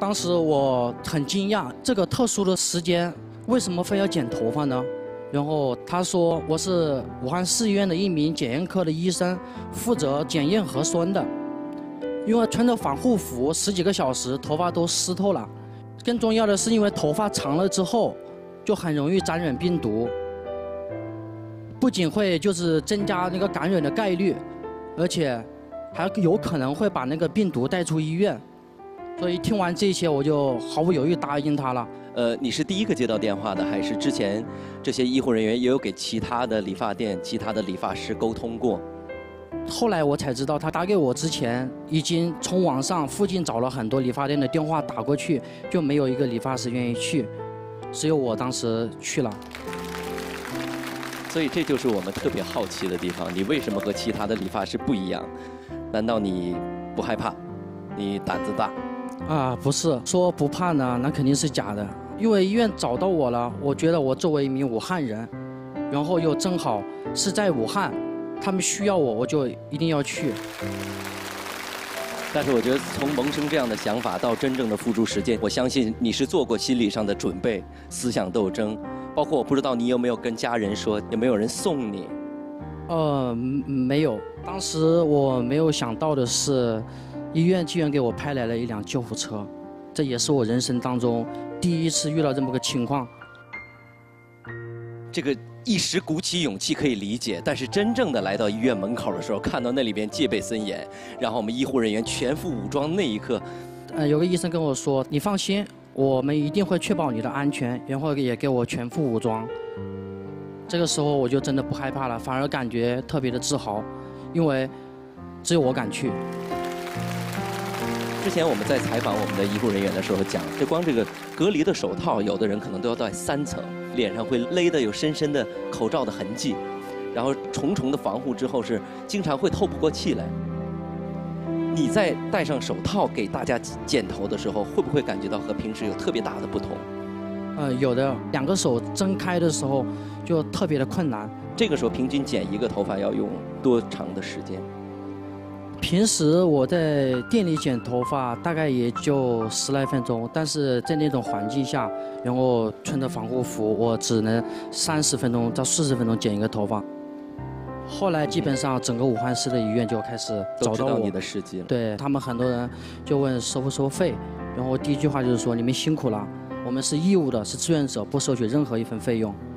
当时我很惊讶，这个特殊的时间为什么非要剪头发呢？然后他说我是武汉市医院的一名检验科的医生，负责检验核酸的。因为穿着防护服10几个小时，头发都湿透了。更重要的是，因为头发长了之后，就很容易沾染病毒。不仅会就是增加那个感染的概率，而且还有可能会把那个病毒带出医院。所以听完这些，我就毫不犹豫答应他了。 你是第一个接到电话的，还是之前这些医护人员也有给其他的理发店、其他的理发师沟通过？ 后来我才知道，他打给我之前，已经从网上附近找了很多理发店的电话打过去，就没有一个理发师愿意去，只有我当时去了。 所以这就是我们特别好奇的地方，你为什么和其他的理发师不一样？难道你不害怕？你胆子大？ 啊，不是，说不怕呢，那肯定是假的。因为医院找到我了，我觉得我作为一名武汉人，然后又正好是在武汉。他们需要我，我就一定要去。 但是我觉得从萌生这样的想法到真正的付诸实践，我相信你是做过心理上的准备、思想斗争，包括我不知道你有没有跟家人说，有没有人送你？ 没有。当时我没有想到的是，医院居然给我派来了一辆救护车，这也是我人生当中第一次遇到这么个情况。 这个一时鼓起勇气可以理解，但是真正的来到医院门口的时候，看到那里边戒备森严，然后我们医护人员全副武装那一刻， 有个医生跟我说：“你放心，我们一定会确保你的安全。”然后也给我全副武装。这个时候我就真的不害怕了，反而感觉特别的自豪，因为只有我敢去。 之前我们在采访我们的医护人员的时候讲，就光这个隔离的手套，有的人可能都要戴3层，脸上会勒得有深深的口罩的痕迹，然后重重的防护之后是经常会透不过气来。你在戴上手套给大家剪头的时候，会不会感觉到和平时有特别大的不同？ 有的，2个手睁开的时候就特别的困难。 这个时候平均剪一个头发要用多长的时间？ 平时我在店里剪头发大概也就10来分钟，但是在那种环境下，然后穿着防护服，我只能30分钟到40分钟剪一个头发。后来基本上整个武汉市的医院就开始找到我， 你的事迹了。 对他们很多人就问收不收费，然后第一句话就是说你们辛苦了，我们是义务的，是志愿者，不收取任何一分费用。